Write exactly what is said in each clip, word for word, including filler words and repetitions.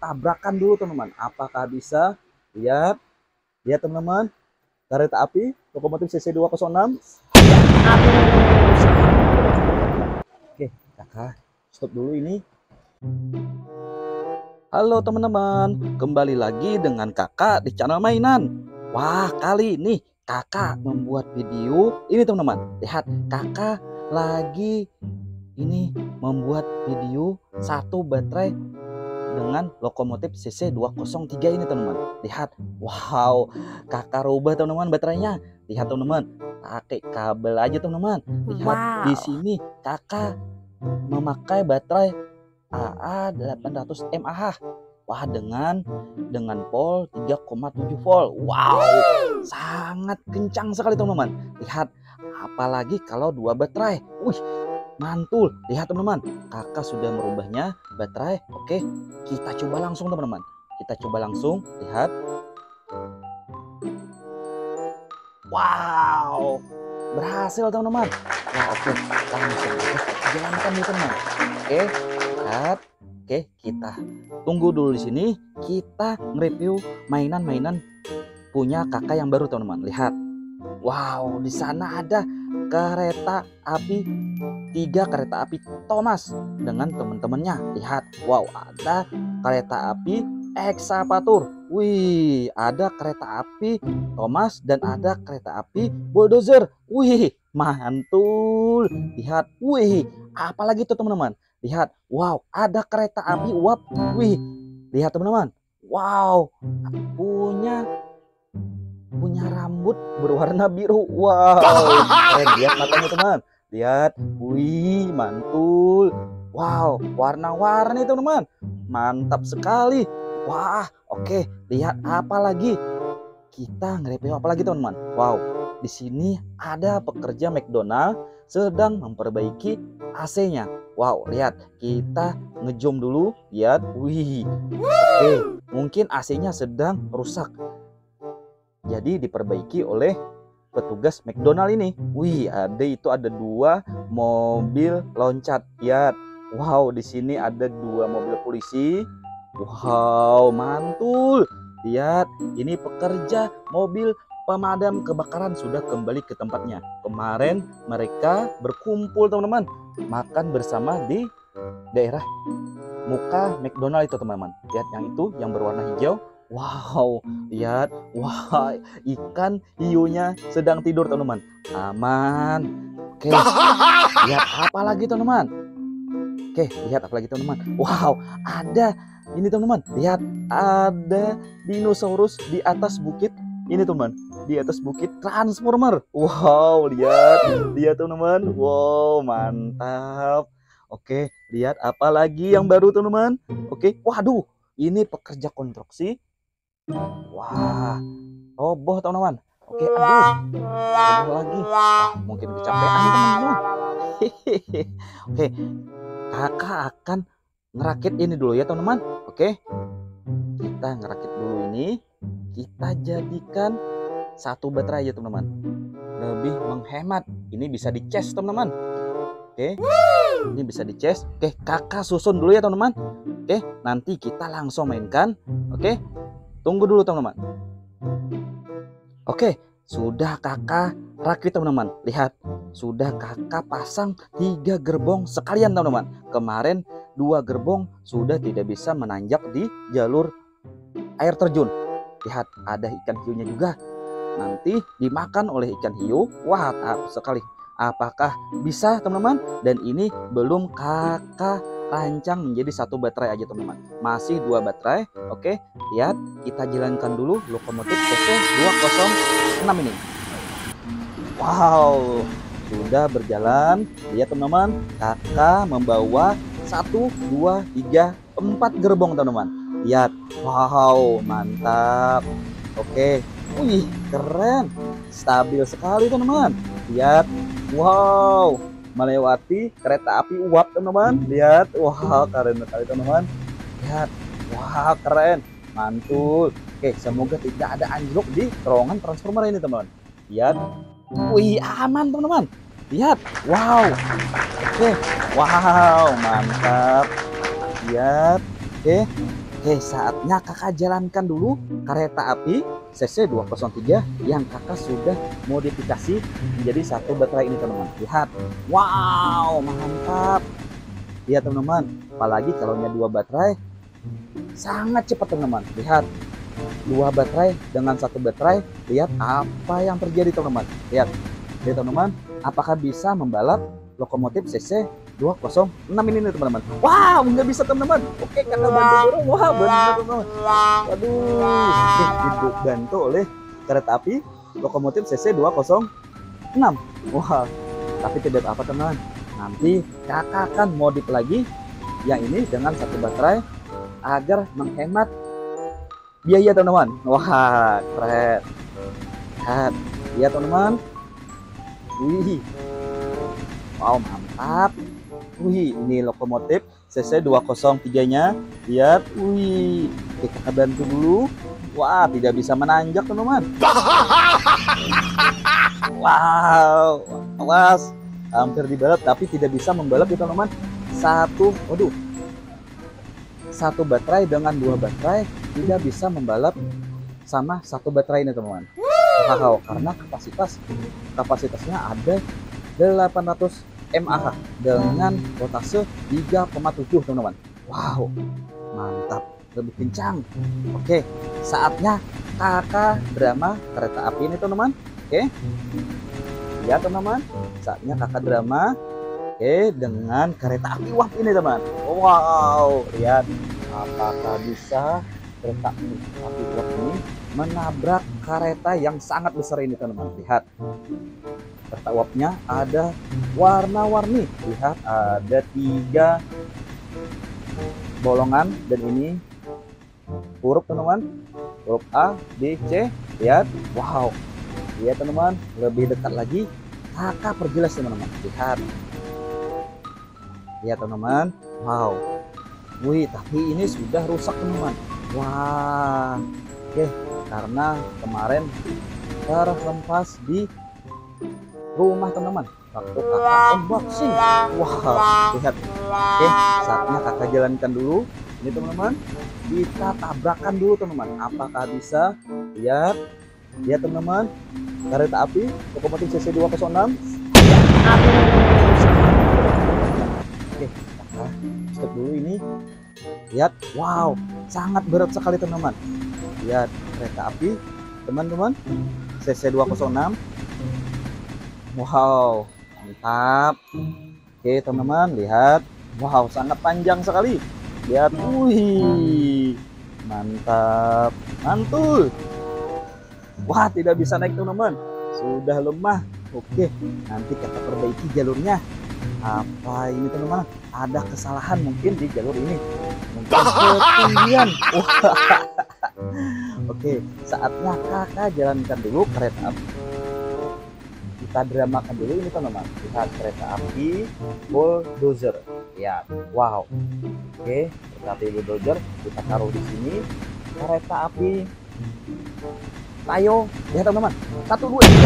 tabrakan dulu teman-teman. Apakah bisa? Lihat, lihat teman-teman. Kereta api lokomotif C C dua nol enam. Oke, kakak stop dulu ini. Halo teman-teman, kembali lagi dengan kakak di channel mainan. Wah, kali ini kakak membuat video ini teman-teman. Lihat, kakak lagi ini membuat video satu baterai dengan lokomotif C C dua nol tiga ini teman-teman. Lihat, wow, kakak rubah teman-teman baterainya. Lihat teman-teman, pakai kabel aja teman-teman. Lihat, Wow. di sini kakak memakai baterai A A delapan ratus mAh. Wah, dengan dengan pol tiga koma tujuh volt. Wow, sangat kencang sekali teman-teman. Lihat, apalagi kalau dua baterai. Wih, mantul. Lihat teman-teman, kakak sudah merubahnya baterai. Oke, kita coba langsung teman-teman. Kita coba langsung. Lihat. Wow, berhasil teman-teman. Wah, oke, langsung kita jalankan nih teman. Oke, lihat. Oke, kita tunggu dulu di sini. Kita nge-review mainan-mainan punya kakak yang baru teman-teman. Lihat. Wow, di sana ada kereta api, tiga kereta api Thomas dengan teman-temannya. Lihat, wow, ada kereta api Ekskavator. Wih, ada kereta api Thomas dan ada kereta api bulldozer. Wih, mantul. Lihat, wih, apalagi tuh teman-teman. Lihat, wow, ada kereta api uap. Wih, lihat teman-teman. Wow, punya punya rambut berwarna biru. Wow, keren. Lihat matanya teman. Lihat, wih, mantul. Wow, warna-warni teman-teman, mantap sekali. Wah, oke, lihat apa lagi? Kita nge-review apa lagi teman-teman? Wow, di sini ada pekerja McDonald sedang memperbaiki A C-nya. Wow, lihat, kita ngezoom dulu. Lihat, wih, oke, mungkin A C-nya sedang rusak. Jadi diperbaiki oleh petugas McDonald ini. Wih, ada itu ada dua mobil loncat. Lihat. Wow, di sini ada dua mobil polisi. Wow, mantul. Lihat, ini pekerja mobil pemadam kebakaran sudah kembali ke tempatnya. Kemarin mereka berkumpul teman-teman, makan bersama di daerah muka McDonald itu teman-teman. Lihat yang itu yang berwarna hijau. Wow, lihat, wah, ikan hiunya sedang tidur teman-teman, aman. Oke, lihat apa lagi teman-teman? Oke, lihat apa lagi teman-teman? Wow, ada ini teman-teman. Lihat, ada dinosaurus di atas bukit ini teman-teman, di atas bukit Transformer. Wow, lihat, lihat teman-teman. Wow, mantap. Oke, lihat apa lagi yang baru teman-teman? Oke, waduh, ini pekerja konstruksi. Wah, roboh teman-teman. Oke, aduh, roboh lagi. Wah, mungkin kecapean teman-teman. Oke, kakak akan ngerakit ini dulu ya teman-teman. Oke, kita ngerakit dulu ini. Kita jadikan satu baterai ya teman-teman, lebih menghemat. Ini bisa dicas teman-teman. Oke, ini bisa dicas. Oke, kakak susun dulu ya teman-teman. Oke, nanti kita langsung mainkan. Oke, tunggu dulu teman-teman. Oke, sudah kakak rakit teman-teman. Lihat, sudah kakak pasang tiga gerbong sekalian teman-teman. Kemarin dua gerbong sudah tidak bisa menanjak di jalur air terjun. Lihat, ada ikan hiunya juga. Nanti dimakan oleh ikan hiu. Wah, tak sekali. Apakah bisa teman-teman? Dan ini belum kakak rancang menjadi satu baterai aja teman-teman, masih dua baterai. Oke, lihat, kita jalankan dulu lokomotif C C dua nol enam ini. Wow, sudah berjalan. Lihat teman-teman, kakak membawa satu, dua, tiga, empat gerbong teman-teman. Lihat, wow, mantap. Oke, wih, keren, stabil sekali teman-teman. Lihat, wow, melewati kereta api uap teman-teman. Lihat, wah, keren sekali teman-teman. Lihat, wah, keren, mantul. Oke, semoga tidak ada anjlok di terowongan transformer ini teman-teman. Lihat, wih, aman teman-teman. Lihat, wow, oke, wow, mantap. Lihat, oke, Oke, saatnya kakak jalankan dulu kereta api C C dua nol tiga yang kakak sudah modifikasi menjadi satu baterai ini teman-teman. Lihat, wow, mantap. Lihat teman-teman, apalagi kalau dua baterai sangat cepat teman-teman. Lihat, dua baterai dengan satu baterai, lihat apa yang terjadi teman-teman. Lihat, lihat teman-teman, apakah bisa membalap lokomotif C C dua nol enam ini nih teman-teman. Wow, nggak bisa teman-teman. Oke, kakak bantu dorong. Wah, bantu teman-teman. Waduh, dibantu oleh kereta api lokomotif C C dua nol enam. Wah, tapi tidak apa teman. Nanti kakak akan modif lagi yang ini dengan satu baterai agar menghemat biaya teman-teman. Wah, keren. Lihat, lihat teman-teman. Wih, wow, mantap. Wih, ini lokomotif C C dua nol tiga nya. Lihat, wih. Oke, kakak bantu dulu. Wah, tidak bisa menanjak teman-teman. Wow, awas, hampir dibalap tapi tidak bisa membalap ya teman-teman. Satu, waduh, satu baterai dengan dua baterai tidak bisa membalap sama satu baterai ini teman-teman. Wow, karena kapasitas kapasitasnya ada delapan ratus mAh dengan voltase tiga koma tujuh teman-teman. Wow, mantap, lebih kencang. Oke, saatnya kakak drama kereta api ini teman-teman. Oke, ya teman-teman, saatnya kakak drama. Oke, dengan kereta api uap ini teman. Wow, lihat apakah bisa kereta api uap ini menabrak kereta yang sangat besar ini teman-teman. Lihat, kereta uapnya ada warna-warni. Lihat, ada tiga bolongan dan ini huruf teman-teman, huruf A, B, C. Lihat, wow, lihat teman-teman, lebih dekat lagi kakak perjelas teman-teman. Lihat, lihat teman-teman, wow, wih, tapi ini sudah rusak teman-teman. Wah, oke, karena kemarin terhempas di rumah teman-teman waktu kakak unboxing. Wah, lihat. Oke, saatnya kakak jalankan dulu ini teman-teman. Kita tabrakan dulu teman-teman, apakah bisa. Lihat, lihat teman-teman, kereta api lokomotif C C dua nol enam. Oke, kakak stop dulu ini. Lihat, wow, sangat berat sekali teman-teman. Lihat kereta api teman-teman C C dua nol enam. Wow, mantap. Oke teman-teman, lihat, wow, sangat panjang sekali. Lihat, wih, mantap, mantul. Wah, tidak bisa naik teman-teman, sudah lemah. Oke, nanti kita perbaiki jalurnya. Apa ini teman-teman, ada kesalahan mungkin di jalur ini, mungkin ketinggian. Oke, saatnya kakak jalankan dulu kereta api. Kita dramakan dulu ini teman-teman. Lihat kereta api bulldozer. Ya, wow. Oke, kereta api bulldozer kita taruh di sini. Kereta api Tayo, lihat teman-teman. Satu dua tiga.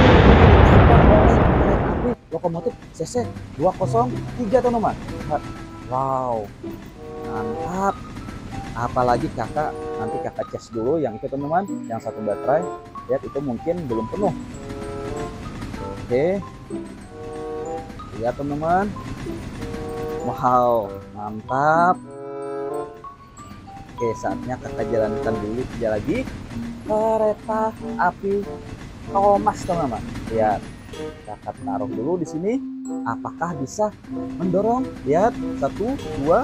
Kereta api lokomotif C C dua nol tiga teman-teman. Wow, mantap. Apalagi kakak, nanti kakak cas dulu yang itu teman-teman, yang satu baterai. Lihat, itu mungkin belum penuh. Oke, lihat teman-teman. Wow, mantap. Oke, saatnya kakak jalankan dulu tiga lagi kereta api Thomas teman-teman. Lihat, kakak taruh dulu di sini. Apakah bisa mendorong? Lihat, satu, dua,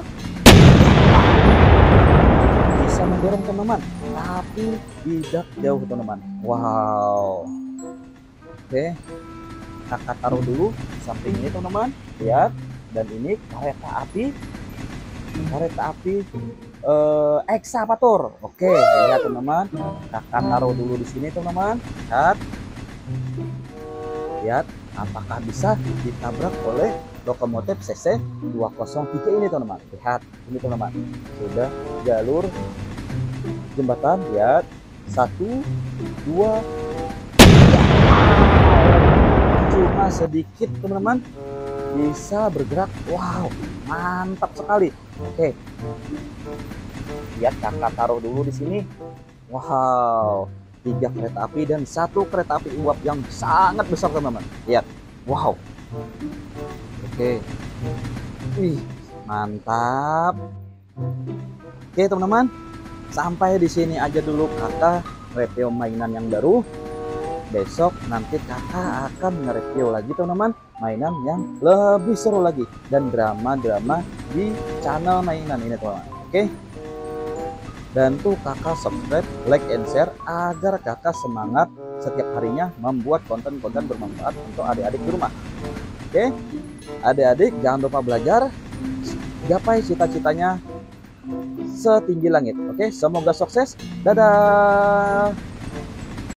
bisa mendorong teman-teman, tapi tidak jauh teman-teman. Wow. Oke, kakak taruh dulu samping ini teman-teman. Lihat, dan ini kereta api kereta api eh, ekskavator. Oke, lihat teman-teman, kakak taruh dulu di sini teman-teman. Lihat, lihat apakah bisa ditabrak oleh lokomotif C C dua nol tiga ini teman-teman. Lihat, ini teman-teman, sudah jalur jembatan. Lihat, satu, dua, cuma sedikit teman-teman bisa bergerak. Wow, mantap sekali. Oke, Lihat kakak taruh dulu di sini. Wow, tiga kereta api dan satu kereta api uap yang sangat besar teman-teman. Lihat, wow. Oke, wih, mantap. Oke teman-teman, sampai di sini aja dulu kakak review mainan yang baru. Besok nanti kakak akan nge-review lagi teman-teman mainan yang lebih seru lagi dan drama-drama di channel mainan ini teman-teman. Oke, bantu kakak subscribe, like, and share agar kakak semangat setiap harinya membuat konten-konten bermanfaat untuk adik-adik di rumah. Oke, adik-adik jangan lupa belajar, gapai cita-citanya setinggi langit. Oke, semoga sukses. Dadah.